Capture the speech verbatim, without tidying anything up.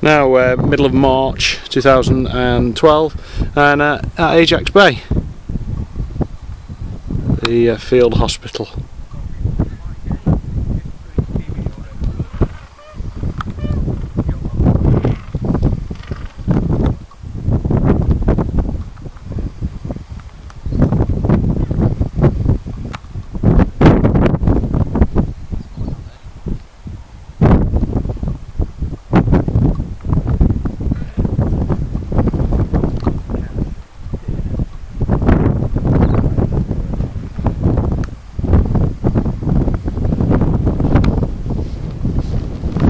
Now uh, middle of March two thousand twelve, and uh, at Ajax Bay, the uh, field hospital.